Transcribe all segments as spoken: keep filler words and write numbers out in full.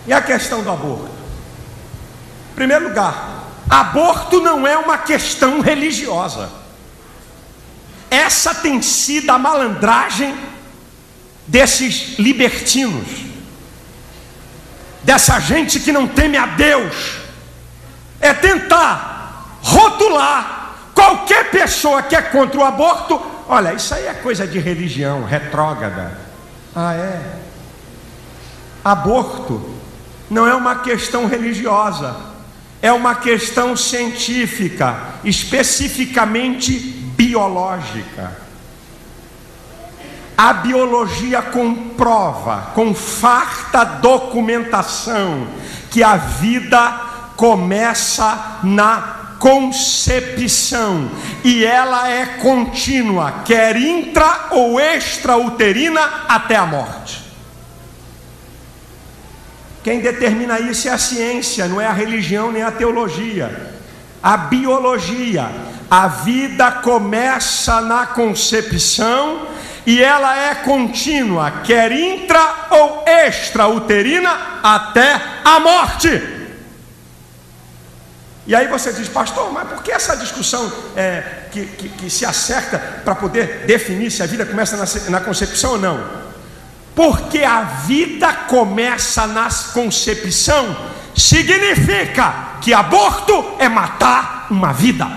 E a questão do aborto? Em primeiro lugar, aborto não é uma questão religiosa. Essa tem sido a malandragem desses libertinos, dessa gente que não teme a Deus. É tentar rotular qualquer pessoa que é contra o aborto. Olha, isso aí é coisa de religião retrógrada. Ah, é? Aborto não é uma questão religiosa, é uma questão científica, especificamente biológica. A biologia comprova, com farta documentação, que a vida começa na concepção e ela é contínua, quer intra ou extrauterina, até a morte. Quem determina isso é a ciência, não é a religião nem a teologia. A biologia. A vida começa na concepção e ela é contínua, quer intra ou extrauterina, até a morte. E aí você diz, pastor, mas por que essa discussão é, que, que, que se acerta para poder definir se a vida começa na, na concepção ou não? Porque a vida começa na concepção significa que aborto é matar uma vida.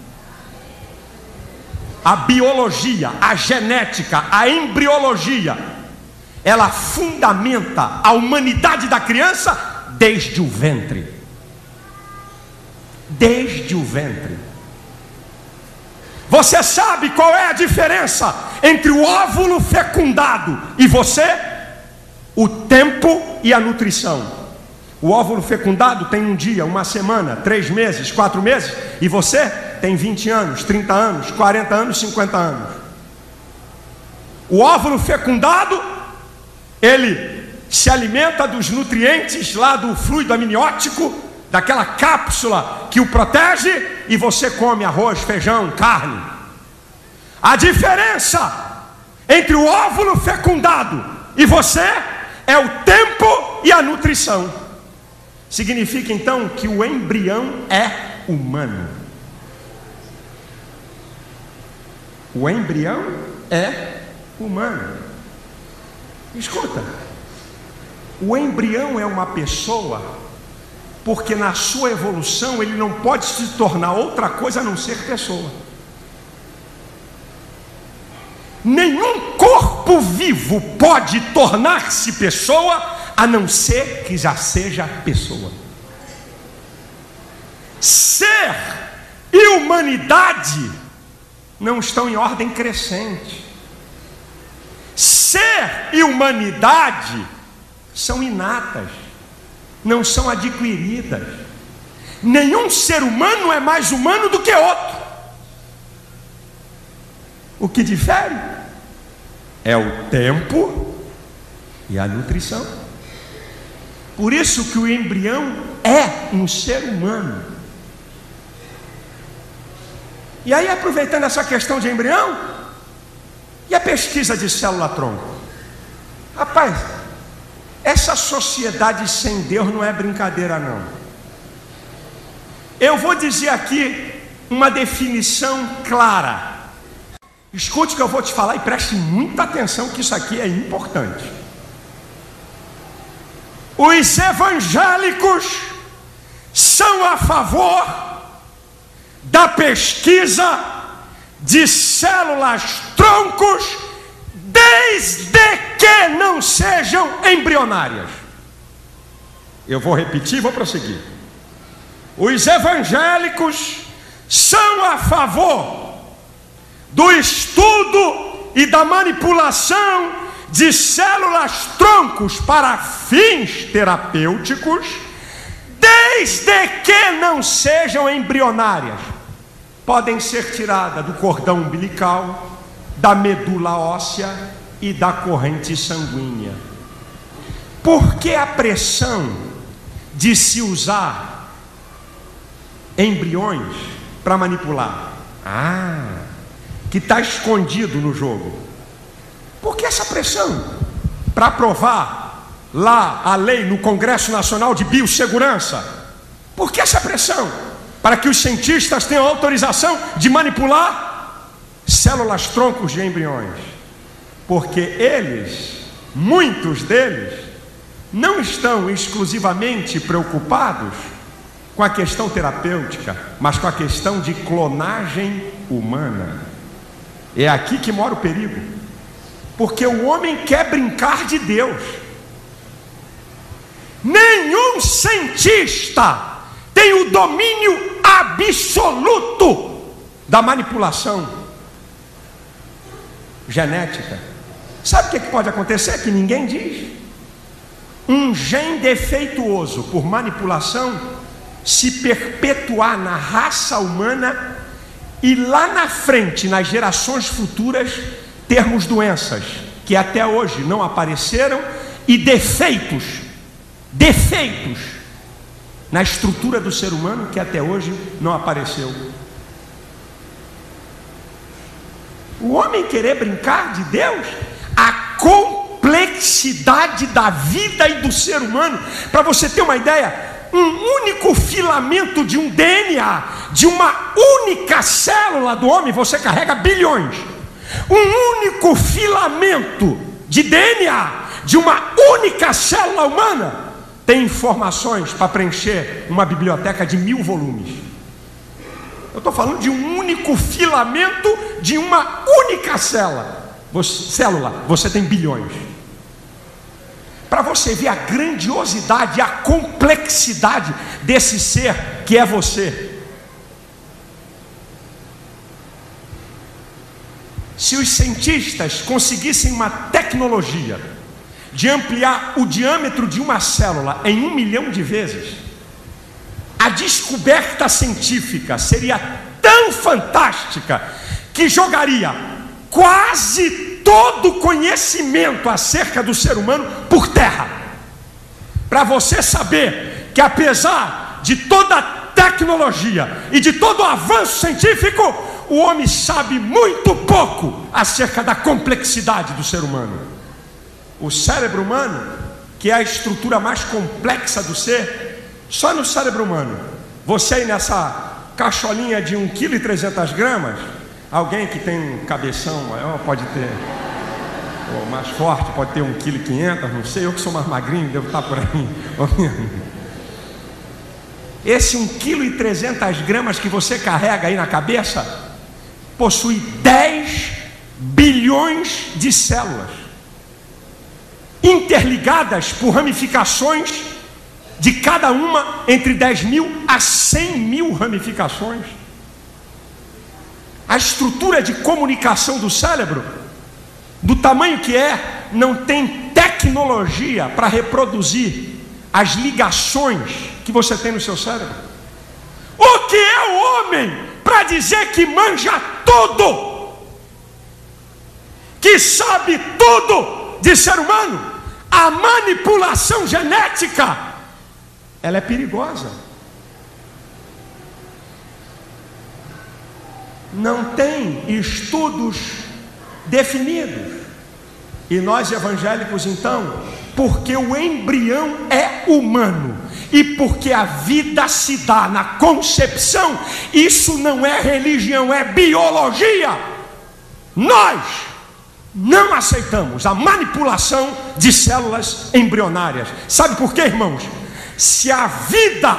A biologia, a genética, a embriologia, ela fundamenta a humanidade da criança desde o ventre. Desde o ventre. Você sabe qual é a diferença entre o óvulo fecundado e você? O tempo e a nutrição. O óvulo fecundado tem um dia, uma semana, três meses, quatro meses, e você tem vinte anos, trinta anos, quarenta anos, cinquenta anos. O óvulo fecundado, ele se alimenta dos nutrientes lá do fluido amniótico, daquela cápsula que o protege, e você come arroz, feijão, carne. A diferença entre o óvulo fecundado e você é o tempo e a nutrição. Significa então que o embrião é humano. O embrião é humano. Escuta, o embrião é uma pessoa porque na sua evolução ele não pode se tornar outra coisa a não ser pessoa. Nenhum corpo vivo pode tornar-se pessoa a não ser que já seja pessoa. Ser e humanidade não estão em ordem crescente. Ser e humanidade são inatas, não são adquiridas. Nenhum ser humano é mais humano do que outro. O que difere é o tempo e a nutrição. Por isso que o embrião é um ser humano. E aí, aproveitando essa questão de embrião, e a pesquisa de célula-tronco? Rapaz, essa sociedade sem Deus não é brincadeira não. Eu vou dizer aqui uma definição clara. Escute o que eu vou te falar e preste muita atenção, que isso aqui é importante. Os evangélicos são a favor da pesquisa de células-troncos, desde que não sejam embrionárias. Eu vou repetir e vou prosseguir. Os evangélicos são a favor do estudo e da manipulação de células-troncos para fins terapêuticos, desde que não sejam embrionárias. Podem ser tiradas do cordão umbilical, da medula óssea e da corrente sanguínea. Por que a pressão de se usar embriões para manipular? Ah, que está escondido no jogo. Por que essa pressão? Para provar lá a lei no Congresso Nacional de Biossegurança. Por que essa pressão? Para que os cientistas tenham autorização de manipular células troncos de embriões. Porque eles, muitos deles, não estão exclusivamente preocupados com a questão terapêutica, mas com a questão de clonagem humana. É aqui que mora o perigo. Porque o homem quer brincar de Deus. Nenhum cientista tem o domínio absoluto da manipulação genética. Sabe o que pode acontecer que ninguém diz? Um gene defeituoso por manipulação se perpetuar na raça humana e lá na frente, nas gerações futuras, termos doenças que até hoje não apareceram e defeitos, defeitos na estrutura do ser humano que até hoje não apareceu. O homem querer brincar de Deus, a complexidade da vida e do ser humano, para você ter uma ideia, um único filamento de um D N A, de uma única célula do homem, você carrega bilhões. Um único filamento de D N A, de uma única célula humana, tem informações para preencher uma biblioteca de mil volumes. Eu estou falando de um único filamento de uma única célula. Você, célula, você tem bilhões. Para você ver a grandiosidade, a complexidade desse ser que é você. Se os cientistas conseguissem uma tecnologia de ampliar o diâmetro de uma célula em um milhão de vezes, a descoberta científica seria tão fantástica que jogaria quase todo o conhecimento acerca do ser humano por terra. Para você saber que apesar de toda a tecnologia e de todo o avanço científico, o homem sabe muito pouco acerca da complexidade do ser humano. O cérebro humano, que é a estrutura mais complexa do ser, só no cérebro humano, você aí nessa cacholinha de um vírgula trezentos gramas, alguém que tem um cabeção maior pode ter, ou mais forte, pode ter um vírgula quinhentos, não sei, eu que sou mais magrinho, devo estar por aí. Esse um vírgula trezentos gramas que você carrega aí na cabeça, possui dez bilhões de células, interligadas por ramificações de cada uma entre dez mil a cem mil ramificações. A estrutura de comunicação do cérebro, do tamanho que é, não tem tecnologia para reproduzir as ligações que você tem no seu cérebro. O que é o homem para dizer que manja tudo, que sabe tudo de ser humano? A manipulação genética, ela é perigosa. Não tem estudos definidos. E nós evangélicos então, porque o embrião é humano e porque a vida se dá na concepção, isso não é religião, é biologia. Nós não aceitamos a manipulação de células embrionárias. Sabe por quê, irmãos? Se a vida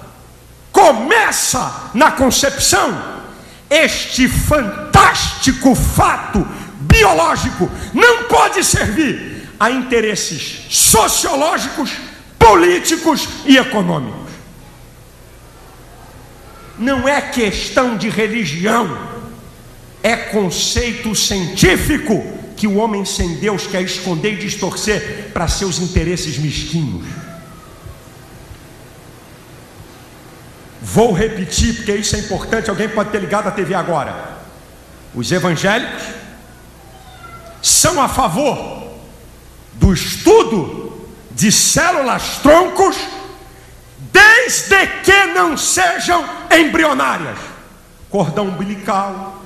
começa na concepção, este fantástico fato biológico não pode servir a interesses sociológicos, políticos e econômicos. Não é questão de religião, é conceito científico que o homem sem Deus quer esconder e distorcer para seus interesses mesquinhos. Vou repetir, porque isso é importante, alguém pode ter ligado a T V agora. Os evangélicos são a favor do estudo de células troncos, desde que não sejam embrionárias. Cordão umbilical,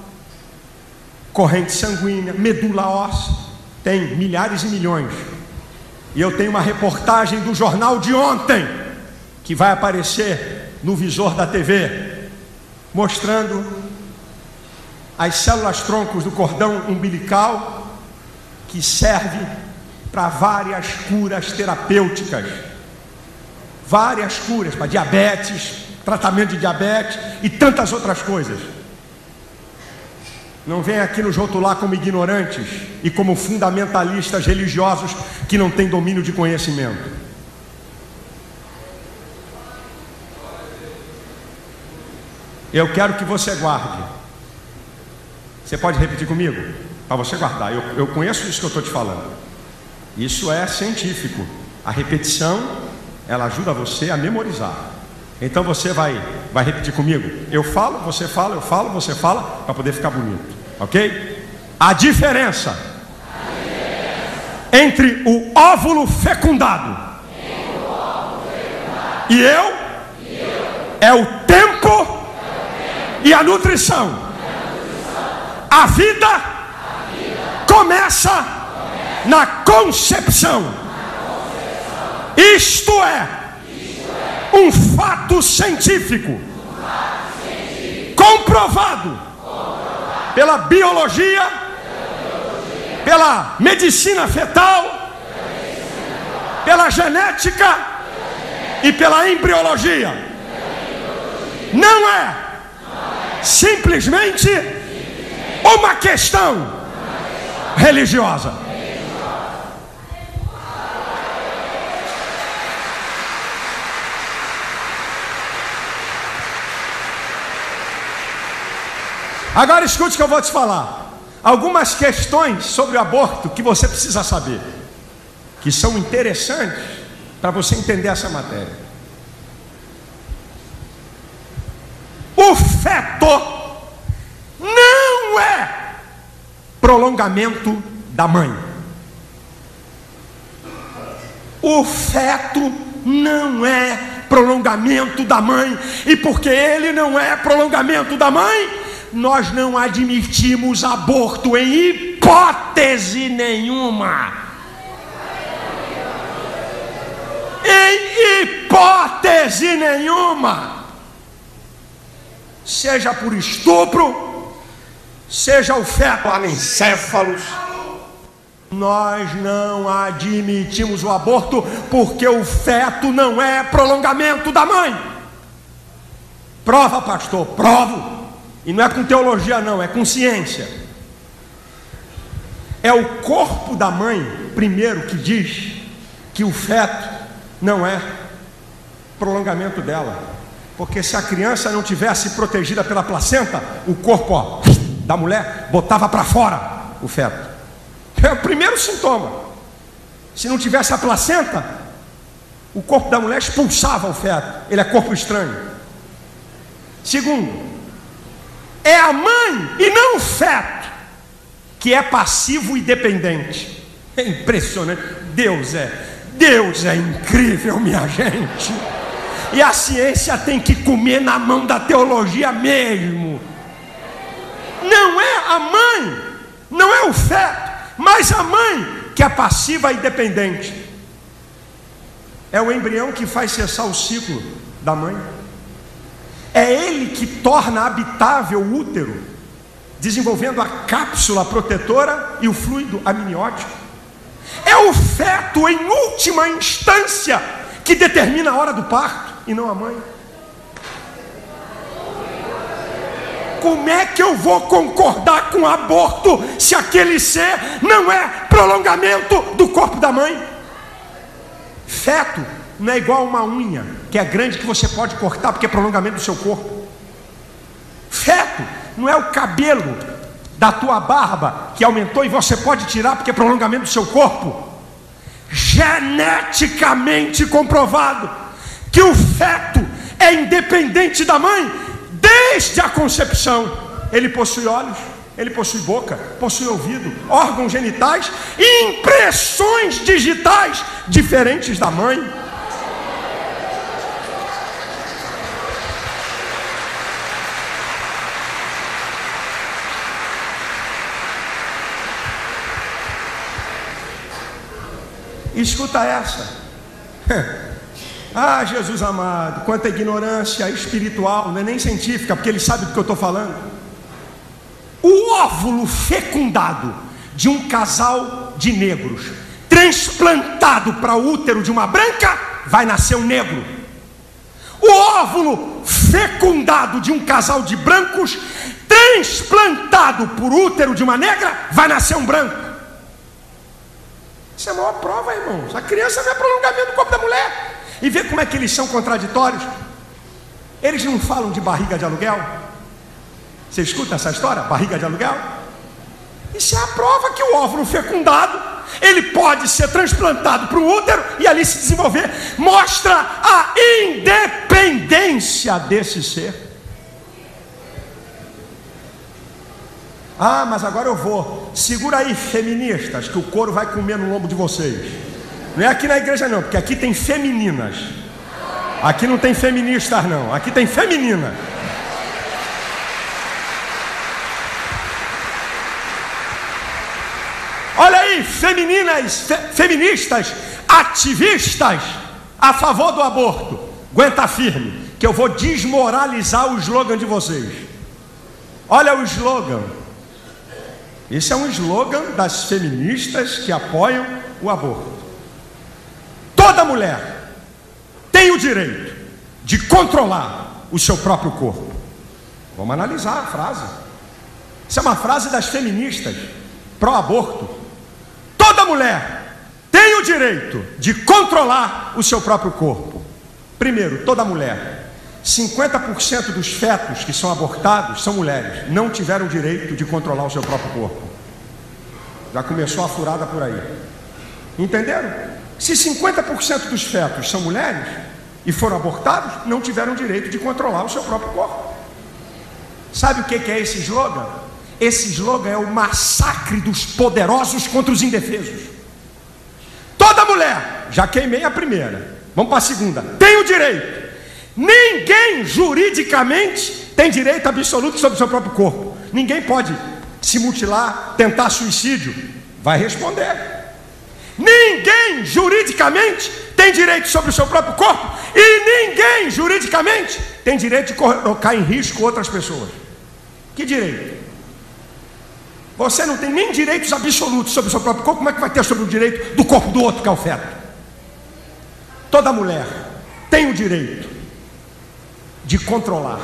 corrente sanguínea, medula óssea, tem milhares e milhões. E eu tenho uma reportagem do jornal de ontem, que vai aparecer no visor da T V, mostrando as células troncos do cordão umbilical, que serve para várias curas terapêuticas. Várias curas para diabetes, tratamento de diabetes e tantas outras coisas. Não venha aqui nos rotular como ignorantes e como fundamentalistas religiosos que não têm domínio de conhecimento. Eu quero que você guarde. Você pode repetir comigo? Para você guardar. Eu, eu conheço isso que eu estou te falando. Isso é científico. A repetição, ela ajuda você a memorizar. Então você vai, vai repetir comigo. Eu falo, você fala, eu falo, você fala, para poder ficar bonito. Ok? A diferença, a diferença. Entre o óvulo fecundado, o óvulo fecundado. E, eu, e eu é o tempo, é o tempo. E, a nutrição. e a nutrição. A vida, a vida. Começa, começa. Na concepção. Na concepção. Isto é, Isto é. Um fato científico, um fato científico. Comprovado. Pela biologia, pela medicina fetal, pela genética e pela embriologia. Não é simplesmente uma questão religiosa. Agora escute o que eu vou te falar. Algumas questões sobre o aborto que você precisa saber, que são interessantes para você entender essa matéria. O feto não é prolongamento da mãe. O feto não é prolongamento da mãe. E porque ele não é prolongamento da mãe, nós não admitimos aborto em hipótese nenhuma. Em hipótese nenhuma. Seja por estupro, seja o feto anencéfalos, nós não admitimos o aborto porque o feto não é prolongamento da mãe. Prova, pastor, provo. E não é com teologia não, é com ciência. É o corpo da mãe, primeiro, que diz que o feto não é prolongamento dela. Porque se a criança não tivesse protegida pela placenta, o corpo ó, da mulher botava para fora o feto. É o primeiro sintoma. Se não tivesse a placenta, o corpo da mulher expulsava o feto. Ele é corpo estranho. Segundo, é a mãe e não o feto que é passivo e dependente. É impressionante. Deus é, Deus é incrível, minha gente. E a ciência tem que comer na mão da teologia mesmo. Não é a mãe, não é o feto, mas a mãe que é passiva e dependente. É o embrião que faz cessar o ciclo da mãe. É ele que torna habitável o útero, desenvolvendo a cápsula protetora e o fluido amniótico. É o feto, em última instância, que determina a hora do parto, e não a mãe. Como é que eu vou concordar com o aborto se aquele ser não é prolongamento do corpo da mãe? Feto não é igual a uma unha, que é grande, que você pode cortar porque é prolongamento do seu corpo. Feto não é o cabelo da tua barba que aumentou e você pode tirar porque é prolongamento do seu corpo. Geneticamente comprovado que o feto é independente da mãe desde a concepção. Ele possui olhos, ele possui boca, possui ouvido, órgãos genitais e impressões digitais diferentes da mãe. Escuta essa. Ah, Jesus amado, quanta ignorância espiritual, não é nem científica, porque ele sabe do que eu estou falando. O óvulo fecundado de um casal de negros, transplantado para o útero de uma branca, vai nascer um negro. O óvulo fecundado de um casal de brancos, transplantado por útero de uma negra, vai nascer um branco. Isso é a maior prova, irmãos. A criança não é prolongamento do corpo da mulher. E vê como é que eles são contraditórios. Eles não falam de barriga de aluguel. Você escuta essa história? Barriga de aluguel? Isso é a prova que o óvulo fecundado, ele pode ser transplantado para o útero e ali se desenvolver. Mostra a independência desse ser. Ah, mas agora eu vou. Segura aí, feministas, que o couro vai comer no lombo de vocês. Não é aqui na igreja não, porque aqui tem femininas. Aqui não tem feministas não, aqui tem feminina. Olha aí, femininas, fe, feministas, ativistas a favor do aborto. Aguenta firme, que eu vou desmoralizar o slogan de vocês. Olha o slogan. Esse é um slogan das feministas que apoiam o aborto. Toda mulher tem o direito de controlar o seu próprio corpo. Vamos analisar a frase. Isso é uma frase das feministas pró-aborto. Toda mulher tem o direito de controlar o seu próprio corpo. Primeiro, toda mulher. cinquenta por cento dos fetos que são abortados são mulheres. Não tiveram o direito de controlar o seu próprio corpo. Já começou a furada por aí. Entenderam? Se cinquenta por cento dos fetos são mulheres e foram abortados, não tiveram o direito de controlar o seu próprio corpo. Sabe o que é esse slogan? Esse slogan é o massacre dos poderosos contra os indefesos. Toda mulher, já queimei a primeira, vamos para a segunda, tem o direito. Ninguém juridicamente tem direito absoluto sobre o seu próprio corpo. Ninguém pode se mutilar, tentar suicídio, vai responder. Ninguém juridicamente tem direito sobre o seu próprio corpo, e ninguém juridicamente tem direito de colocar em risco outras pessoas. Que direito? Você não tem nem direitos absolutos sobre o seu próprio corpo, como é que vai ter sobre o direito do corpo do outro, que é o feto? Toda mulher tem o direito de controlar.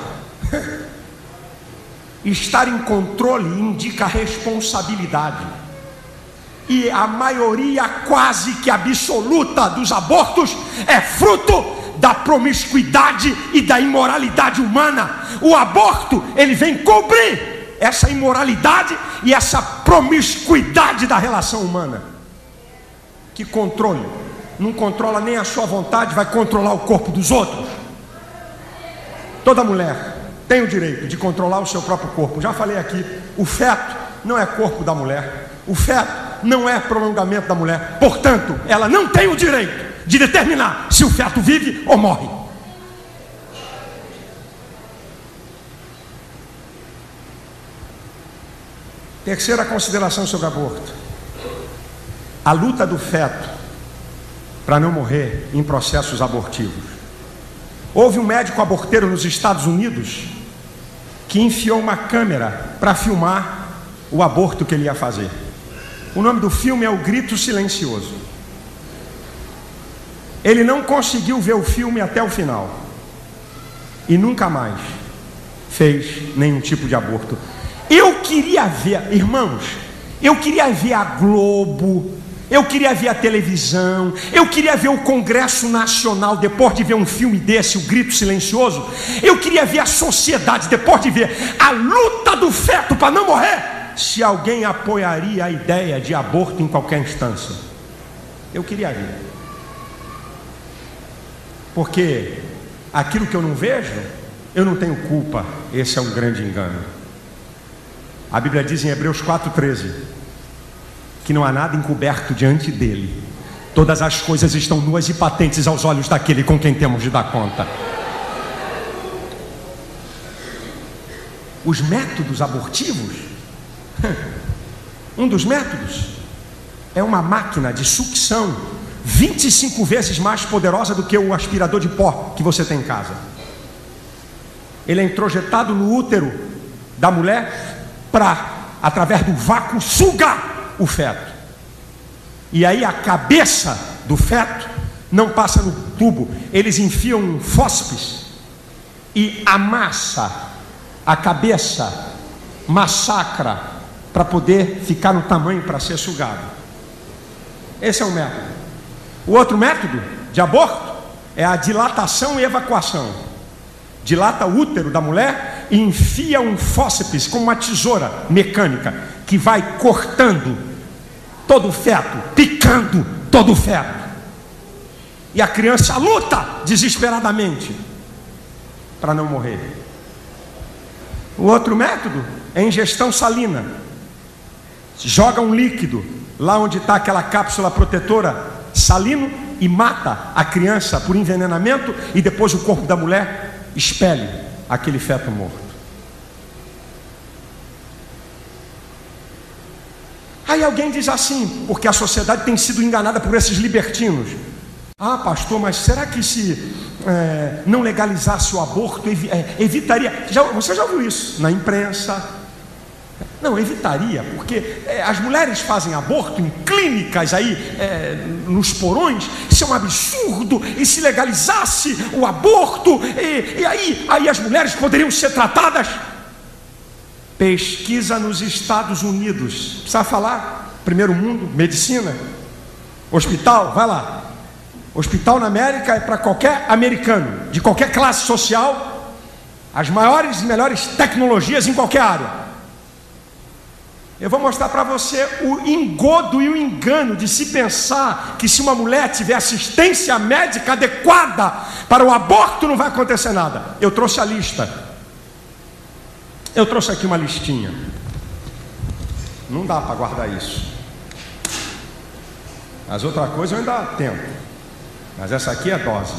Estar em controle indica responsabilidade. E a maioria quase que absoluta dos abortos é fruto da promiscuidade e da imoralidade humana. O aborto, ele vem cobrir essa imoralidade e essa promiscuidade da relação humana. Que controle? Não controla nem a sua vontade, vai controlar o corpo dos outros. Toda mulher tem o direito de controlar o seu próprio corpo. Já falei aqui, o feto não é corpo da mulher. O feto não é prolongamento da mulher. Portanto, ela não tem o direito de determinar se o feto vive ou morre. Terceira consideração sobre aborto: a luta do feto para não morrer em processos abortivos. Houve um médico aborteiro nos Estados Unidos que enfiou uma câmera para filmar o aborto que ele ia fazer. O nome do filme é O Grito Silencioso. Ele não conseguiu ver o filme até o final e nunca mais fez nenhum tipo de aborto. Eu queria ver, irmãos, eu queria ver a Globo, eu queria ver a televisão, eu queria ver o Congresso Nacional depois de ver um filme desse, O Grito Silencioso. Eu queria ver a sociedade depois de ver a luta do feto para não morrer. Se alguém apoiaria a ideia de aborto em qualquer instância, eu queria ver. Porque aquilo que eu não vejo, eu não tenho culpa. Esse é um grande engano. A Bíblia diz em Hebreus quatro, treze que não há nada encoberto diante dele. Todas as coisas estão nuas e patentes aos olhos daquele com quem temos de dar conta. Os métodos abortivos, um dos métodos é uma máquina de sucção vinte e cinco vezes mais poderosa do que o aspirador de pó que você tem em casa. Ele é introjetado no útero da mulher para, através do vácuo, sugar o feto. E aí a cabeça do feto não passa no tubo. Eles enfiam um fósseis e amassa a cabeça, massacra, para poder ficar no tamanho para ser sugado. Esse é um método. O outro método de aborto é a dilatação e evacuação. Dilata o útero da mulher e enfia um fósseis com uma tesoura mecânica que vai cortando todo o feto, picando todo o feto. E a criança luta desesperadamente para não morrer. O outro método é ingestão salina. Joga um líquido lá onde está aquela cápsula protetora, salino, e mata a criança por envenenamento, e depois o corpo da mulher expele aquele feto morto. Aí alguém diz assim, porque a sociedade tem sido enganada por esses libertinos: ah, pastor, mas será que se é, não legalizasse o aborto evi é, evitaria? Já, você já ouviu isso na imprensa? Não, evitaria, porque é, as mulheres fazem aborto em clínicas aí, é, nos porões. Isso é um absurdo. E se legalizasse o aborto, e, e aí, aí as mulheres poderiam ser tratadas? Pesquisa nos Estados Unidos. Precisa falar? Primeiro mundo, medicina, hospital, vai lá. Hospital na América é para qualquer americano, de qualquer classe social, as maiores e melhores tecnologias em qualquer área. Eu vou mostrar para você o engodo e o engano de se pensar que se uma mulher tiver assistência médica adequada para o aborto não vai acontecer nada. Eu trouxe a lista. Eu trouxe aqui uma listinha. Não dá para guardar isso. As outras coisas eu ainda tento, mas essa aqui é dose.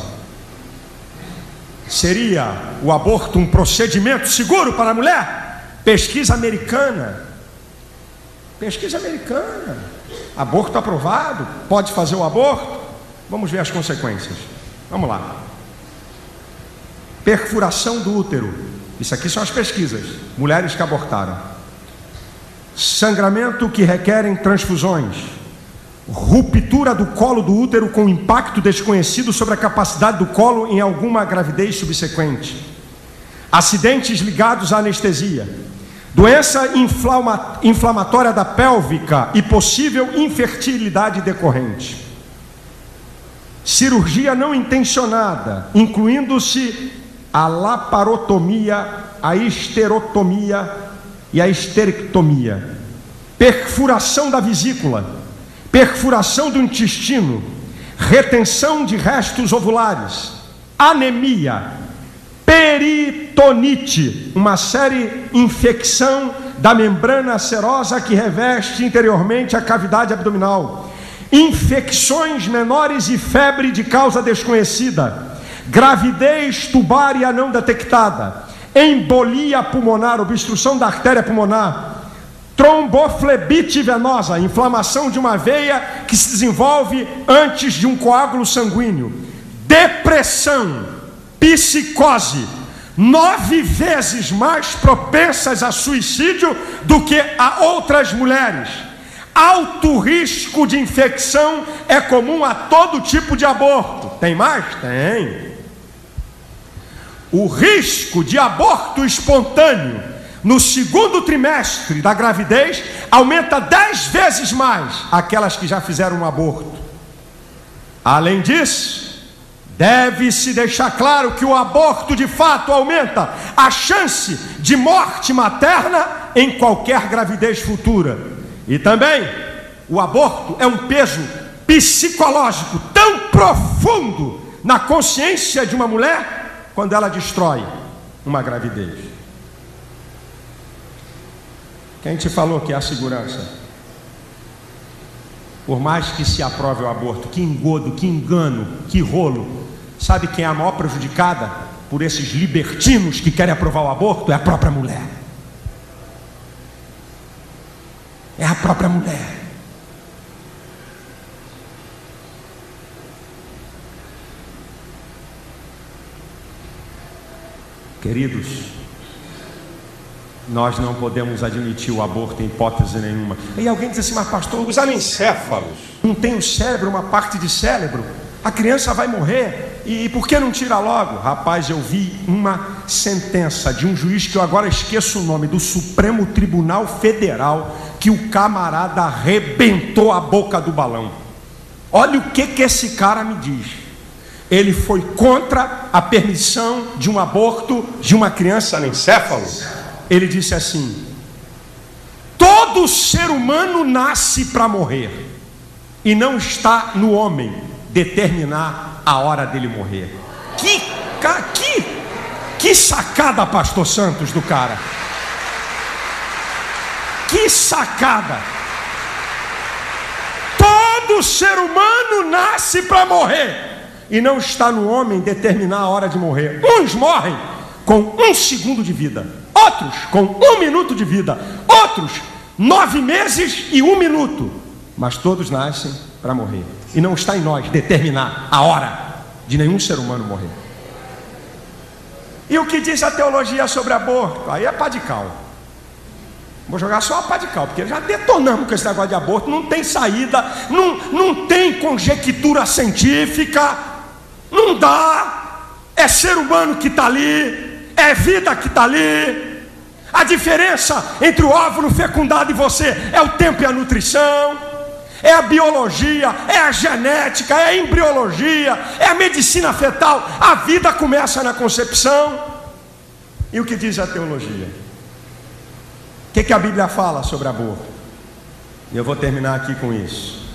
Seria o aborto um procedimento seguro para a mulher? Pesquisa americana. Pesquisa americana. Aborto aprovado. Pode fazer o aborto? Vamos ver as consequências. Vamos lá. Perfuração do útero. Isso aqui são as pesquisas. Mulheres que abortaram. Sangramento que requerem transfusões. Ruptura do colo do útero com impacto desconhecido sobre a capacidade do colo em alguma gravidez subsequente. Acidentes ligados à anestesia. Doença inflama, inflamatória da pélvica e possível infertilidade decorrente. Cirurgia não intencionada, incluindo-se a laparotomia, a histerotomia e a histerectomia. Perfuração da vesícula, perfuração do intestino, retenção de restos ovulares, anemia, peritonite, uma série infecção da membrana serosa que reveste interiormente a cavidade abdominal, infecções menores e febre de causa desconhecida, gravidez tubária não detectada, embolia pulmonar, obstrução da artéria pulmonar, tromboflebite venosa, inflamação de uma veia que se desenvolve antes de um coágulo sanguíneo, depressão, psicose, nove vezes mais propensas a suicídio do que a outras mulheres. Alto risco de infecção é comum a todo tipo de aborto. Tem mais? Tem. O risco de aborto espontâneo no segundo trimestre da gravidez aumenta dez vezes mais aquelas que já fizeram um aborto. Além disso, deve-se deixar claro que o aborto de fato aumenta a chance de morte materna em qualquer gravidez futura. E também o aborto é um peso psicológico tão profundo na consciência de uma mulher quando ela destrói uma gravidez. Quem te falou que é a segurança? Por mais que se aprove o aborto, que engodo, que engano, que rolo. Sabe quem é a maior prejudicada por esses libertinos que querem aprovar o aborto? É a própria mulher. É a própria mulher. Queridos, nós não podemos admitir o aborto em hipótese nenhuma. E alguém diz assim, mas pastor, os anencéfalos não tem o cérebro, uma parte de cérebro, a criança vai morrer, e, e por que não tira logo? Rapaz, eu vi uma sentença de um juiz que eu agora esqueço o nome, do Supremo Tribunal Federal, que o camarada arrebentou a boca do balão. Olha o que que esse cara me diz. Ele foi contra a permissão de um aborto de uma criança anencéfalo. Ele disse assim: todo ser humano nasce para morrer, e não está no homem determinar a hora dele morrer. Que, que, que sacada, pastor Santos, do cara. Que sacada. Todo ser humano nasce para morrer, e não está no homem determinar a hora de morrer. Uns morrem com um segundo de vida, outros com um minuto de vida, outros nove meses e um minuto, mas todos nascem para morrer, e não está em nós determinar a hora de nenhum ser humano morrer. E o que diz a teologia sobre aborto? Aí é pá de cal. Vou jogar só a pá de cal, porque já detonamos com esse negócio de aborto. Não tem saída, não, não tem conjectura científica, não dá. É ser humano que está ali, é vida que está ali. A diferença entre o óvulo fecundado e você é o tempo e a nutrição, é a biologia, é a genética, é a embriologia, é a medicina fetal. A vida começa na concepção. E o que diz a teologia? O que, que a Bíblia fala sobre aborto? E eu vou terminar aqui com isso.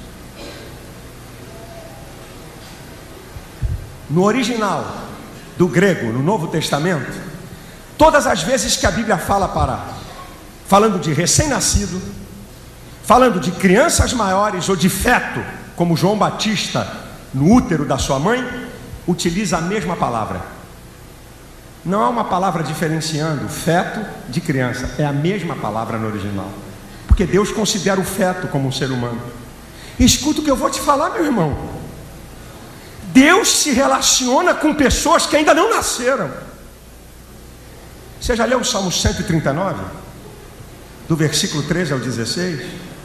No original do grego, no Novo Testamento, todas as vezes que a Bíblia fala para, falando de recém-nascido, falando de crianças maiores ou de feto, como João Batista no útero da sua mãe, utiliza a mesma palavra. Não há uma palavra diferenciando feto de criança, é a mesma palavra no original, porque Deus considera o feto como um ser humano. Escuta o que eu vou te falar, meu irmão. Deus se relaciona com pessoas que ainda não nasceram. Você já leu o Salmo cento e trinta e nove? Do versículo treze ao dezesseis?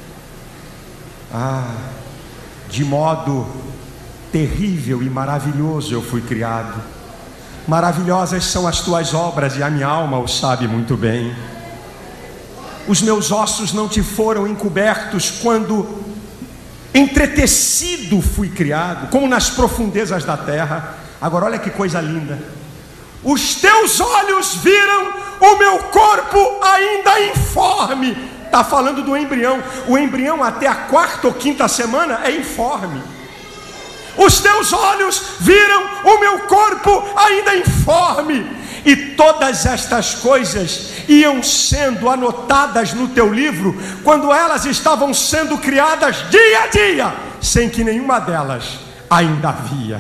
Ah, de modo terrível e maravilhoso eu fui criado. Maravilhosas são as tuas obras, e a minha alma o sabe muito bem. Os meus ossos não te foram encobertos quando entretecido fui criado, como nas profundezas da terra. Agora olha que coisa linda. Os teus olhos viram o meu corpo ainda informe. Está falando do embrião. O embrião até a quarta ou quinta semana é informe. Os teus olhos viram o meu corpo ainda informe. E todas estas coisas iam sendo anotadas no teu livro, quando elas estavam sendo criadas dia a dia, sem que nenhuma delas ainda havia.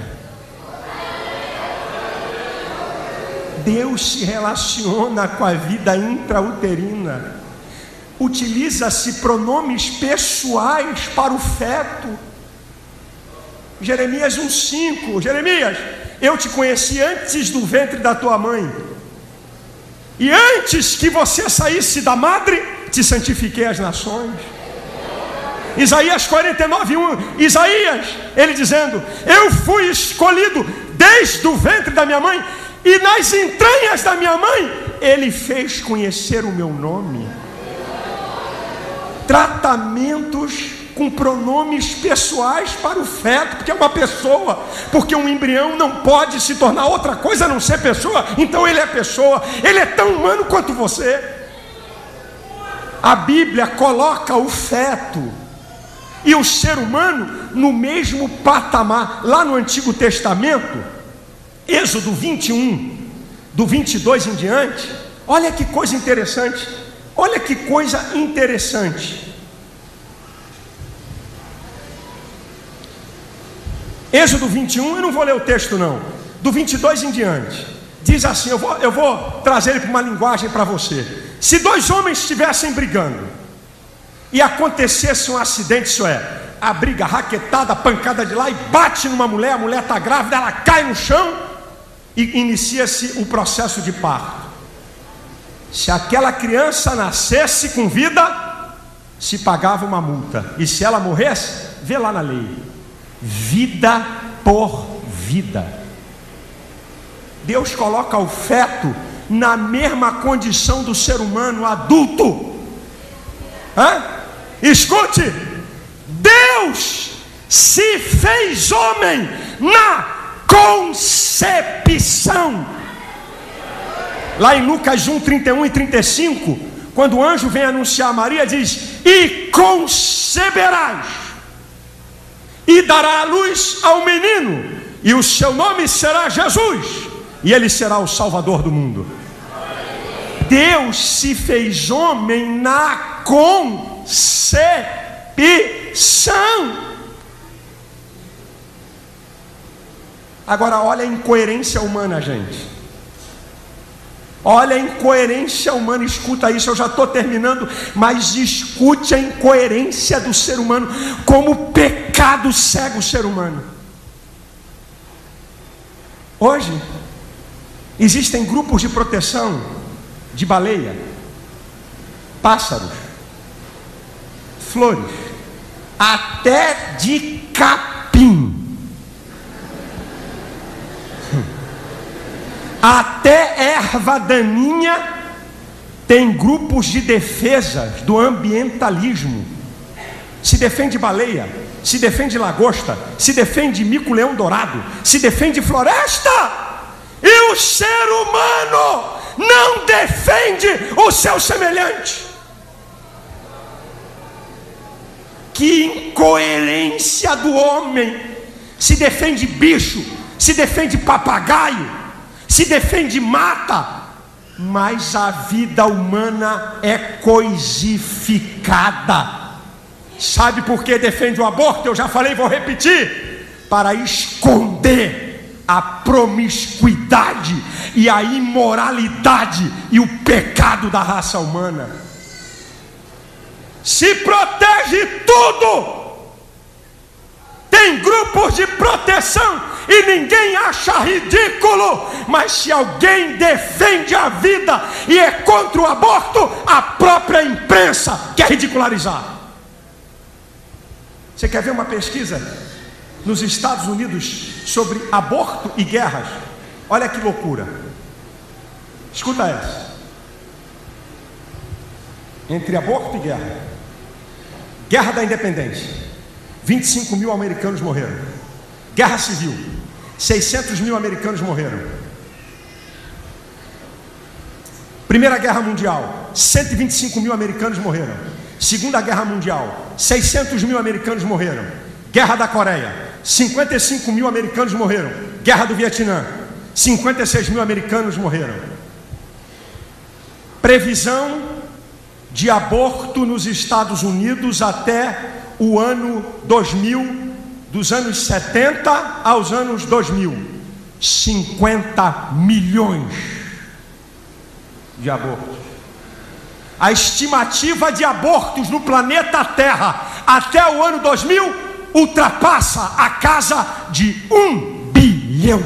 Deus se relaciona com a vida intrauterina. Utiliza-se pronomes pessoais para o feto. Jeremias um cinco, Jeremias, eu te conheci antes do ventre da tua mãe, e antes que você saísse da madre, te santifiquei as nações. Isaías quarenta e nove, um, Isaías, ele dizendo, eu fui escolhido desde o ventre da minha mãe, e nas entranhas da minha mãe, ele fez conhecer o meu nome. Tratamentos com pronomes pessoais para o feto, porque é uma pessoa, porque um embrião não pode se tornar outra coisa a não ser pessoa, então ele é pessoa, ele é tão humano quanto você. A Bíblia coloca o feto e o ser humano no mesmo patamar. Lá no Antigo Testamento, Êxodo vinte e um, do vinte e dois em diante, olha que coisa interessante, olha que coisa interessante. Êxodo vinte e um, eu não vou ler o texto não, do vinte e dois em diante, diz assim, eu vou, eu vou trazer ele para uma linguagem para você. Se dois homens estivessem brigando, e acontecesse um acidente, isso é, a briga, a raquetada, a pancada de lá, e bate numa mulher, a mulher está grávida, ela cai no chão, e inicia-se o processo de parto. Se aquela criança nascesse com vida, se pagava uma multa, e se ela morresse, vê lá na lei, vida por vida. Deus coloca o feto na mesma condição do ser humano adulto. Hã? Escute, Deus se fez homem na concepção. Lá em Lucas um, trinta e um e trinta e cinco, quando o anjo vem anunciar a Maria, diz: e conceberás, e dará à luz ao menino, e o seu nome será Jesus, e ele será o Salvador do mundo. Deus se fez homem na concepção. Agora olha a incoerência humana, gente. Olha a incoerência humana, escuta isso, eu já estou terminando, mas escute a incoerência do ser humano, como o pecado cega o ser humano. Hoje, existem grupos de proteção de baleia, pássaros, flores, até de capim. Até erva daninha tem grupos de defesa do ambientalismo. Se defende baleia, se defende lagosta, se defende mico-leão dourado, se defende floresta. E o ser humano não defende o seu semelhante. Que incoerência do homem! Se defende bicho, se defende papagaio, se defende mata, mas a vida humana é coisificada. Sabe por que defende o aborto? Eu já falei, vou repetir: para esconder a promiscuidade e a imoralidade e o pecado da raça humana. Se protege tudo. Tem grupos de proteção e ninguém acha ridículo, mas se alguém defende a vida e é contra o aborto, a própria imprensa quer ridicularizar. Você quer ver uma pesquisa nos Estados Unidos sobre aborto e guerras? Olha que loucura. Escuta essa. Entre aborto e guerra. Guerra da Independência, vinte e cinco mil americanos morreram. Guerra Civil, seiscentos mil americanos morreram. Primeira Guerra Mundial, cento e vinte e cinco mil americanos morreram. Segunda Guerra Mundial, seiscentos mil americanos morreram. Guerra da Coreia, cinquenta e cinco mil americanos morreram. Guerra do Vietnã, cinquenta e seis mil americanos morreram. Previsão de aborto nos Estados Unidos até o ano dois mil, dos anos setenta aos anos dois mil, cinquenta milhões de abortos. A estimativa de abortos no planeta Terra até o ano dois mil ultrapassa a casa de um bilhão.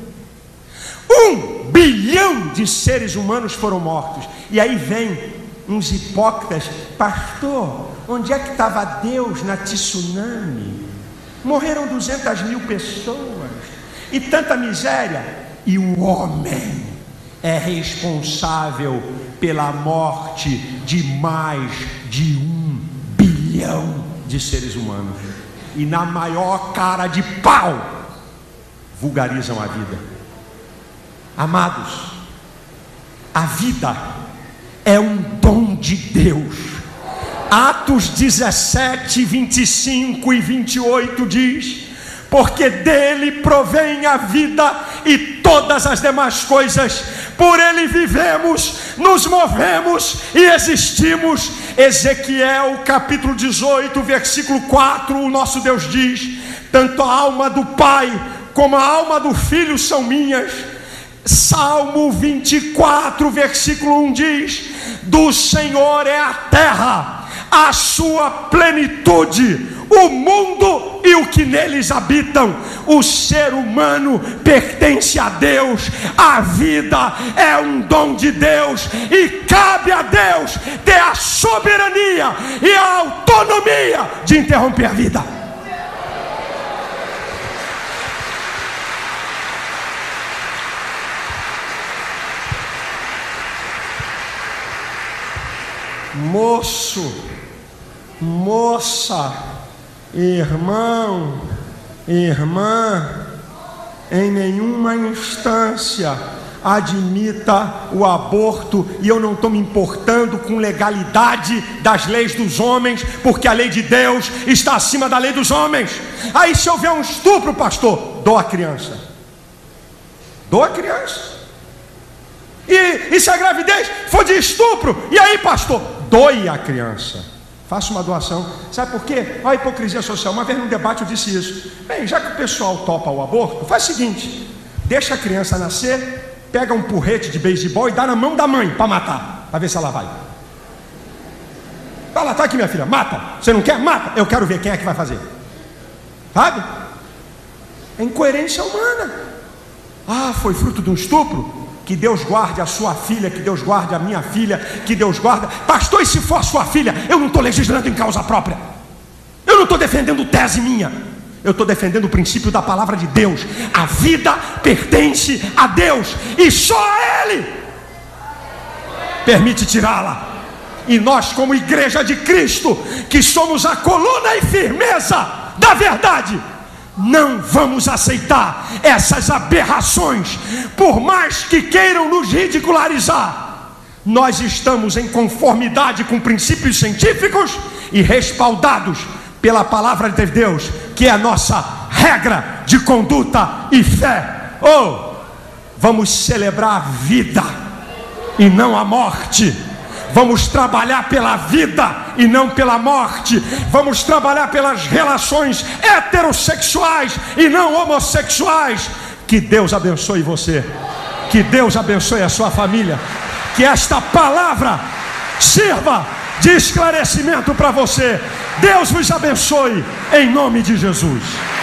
Um bilhão de seres humanos foram mortos. E aí vem uns hipócritas: pastor, onde é que estava Deus na tsunami? Morreram duzentas mil pessoas e tanta miséria, e o homem é responsável pela morte de mais de um bilhão de seres humanos, e na maior cara de pau vulgarizam a vida. Amados, a vida é um dom de Deus. Atos dezessete, vinte e cinco e vinte e oito diz: porque dele provém a vida e todas as demais coisas, por ele vivemos, nos movemos e existimos. Ezequiel capítulo dezoito, versículo quatro, o nosso Deus diz: tanto a alma do Pai como a alma do Filho são minhas. Salmo vinte e quatro, versículo um diz: do Senhor é a terra, a sua plenitude, o mundo e o que neles habitam. O ser humano pertence a Deus, a vida é um dom de Deus, e cabe a Deus ter a soberania e a autonomia de interromper a vida. Moço, moça, irmão, irmã, em nenhuma instância admita o aborto, e eu não estou me importando com legalidade das leis dos homens, porque a lei de Deus está acima da lei dos homens. Aí se houver um estupro, pastor, dou a criança, dou a criança. E, e se a gravidez for de estupro, e aí, pastor, doe a criança, faça uma doação. Sabe por quê? Olha a hipocrisia social. Uma vez num debate eu disse isso. Bem, já que o pessoal topa o aborto, faz o seguinte: deixa a criança nascer, pega um porrete de beisebol e dá na mão da mãe para matar, para ver se ela vai. Vai lá, tá aqui minha filha, mata. Você não quer? Mata. Eu quero ver quem é que vai fazer. Sabe? É incoerência humana. Ah, foi fruto de um estupro? Que Deus guarde a sua filha, que Deus guarde a minha filha, que Deus guarde. Pastor, e se for a sua filha? Eu não estou legislando em causa própria, eu não estou defendendo tese minha, eu estou defendendo o princípio da palavra de Deus. A vida pertence a Deus, e só a Ele permite tirá-la. E nós, como igreja de Cristo, que somos a coluna e firmeza da verdade, não vamos aceitar essas aberrações, por mais que queiram nos ridicularizar. Nós estamos em conformidade com princípios científicos e respaldados pela palavra de Deus, que é a nossa regra de conduta e fé. Oh, vamos celebrar a vida e não a morte. Vamos trabalhar pela vida e não pela morte. Vamos trabalhar pelas relações heterossexuais e não homossexuais. Que Deus abençoe você, que Deus abençoe a sua família, que esta palavra sirva de esclarecimento para você. Deus vos abençoe em nome de Jesus.